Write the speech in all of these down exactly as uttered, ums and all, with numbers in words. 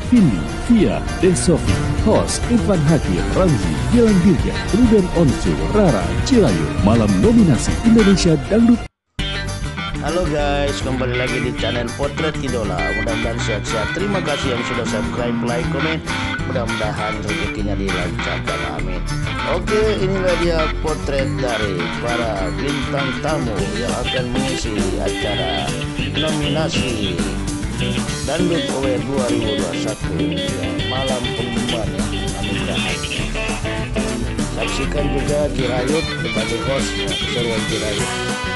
Vindi, Via, Desofi, host Irfan Hakim, Ramzi, Gilang Dirga, Ruben Onsu, Rara, Cilayu, malam nominasi Indonesia Dangdut. Halo guys, kembali lagi di channel Potret Idola. Mudah-mudahan sehat-sehat. Terima kasih yang sudah subscribe, like, komen. Mudah-mudahan rezekinya dilancarkan, amin. Oke, inilah dia potret dari para bintang tamu yang akan mengisi acara nominasi Dangdut Award dua ribu dua puluh satu ya, malam pengumuman ya, anugerah. Saksikan juga Jirayut sebagai host ya, seruan Jirayut.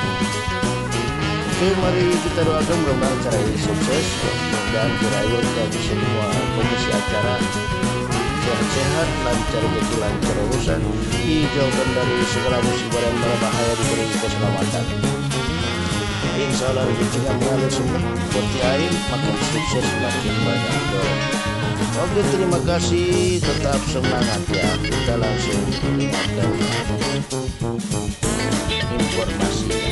Oke, mari kita doakan mudah-mudahan acara ini sukses, mudah-mudahan Jirayut dan semua komisi acara sehat-sehat, lancar rezeki, lancar urusan, dijauhkan dari segala musibah dan berbahaya, diberi keselamatan. Insya Allah rezekinya mengalir semua seperti air, makin sukses makin banyak dorong. Oke, terima kasih, tetap semangat ya. Kita langsung mendengarkan informasinya.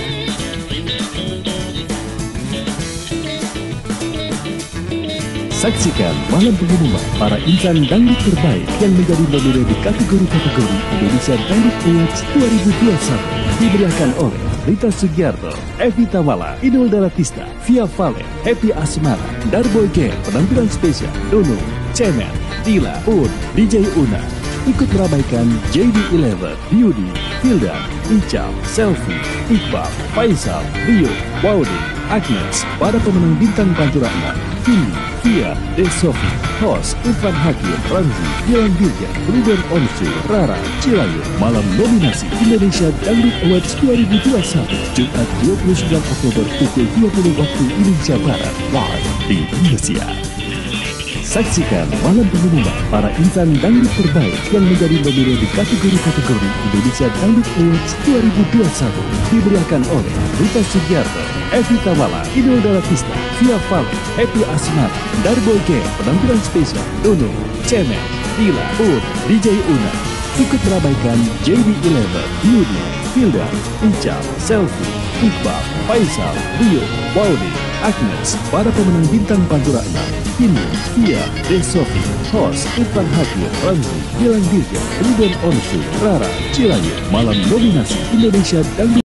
Saksikan malam pengumuman para insan dangdut terbaik yang menjadi nominer di kategori-kategori Indonesia Dangdut Awards dua ribu dua puluh satu. Diberiakan oleh Rita Sugiarto, Evi Tamala, Inul Daratista, Via Valen, Happy Asmara, Darboy Gang, penampilan spesial Dono, Cemen, Dila, Un, D J Una. Ikut meramaikan J D Eleven, Yudi, Hildan, Ical, Selfie, Iqbal, Faisal, Rio, Waudi, Agnes, para pemenang bintang Pantura enam, Vindi, Via, Desofi, host Irfan Hakim, Ramzi, Gilang Dirga, Ruben Onsu, Rara, Cilayu, malam nominasi Indonesia Dangdut Awards dua ribu dua puluh satu, Jumat dua puluh sembilan Oktober pukul dua puluh waktu Indonesia Barat, live di Indonesia. Saksikan malam pengumuman para insan dangdut terbaik yang menjadi nominer di kategori-kategori Indonesia Dangdut Awards dua ribu dua puluh satu. Diberiakan oleh Rita Sugiarto, Evi Tamala, Inul Daratista, Via Valen, Happy Asmara, Darboy Gang, penampilan spesial Dono, Cemen, Dila, Un, D J Una. Ikut meramaikan J D Eleven, Yudi, Hildan, Ical, Selfie, Iqbal, Faisal, Rio, Waudi, Agnes, para pemenang bintang Pantura enam, Vindi, Via, Desofi, host Irfan Hakim, Ramzi, Gilang Dirga, Ruben Onsu, Rara, Cilayu, malam nominasi Indonesia Dangdut.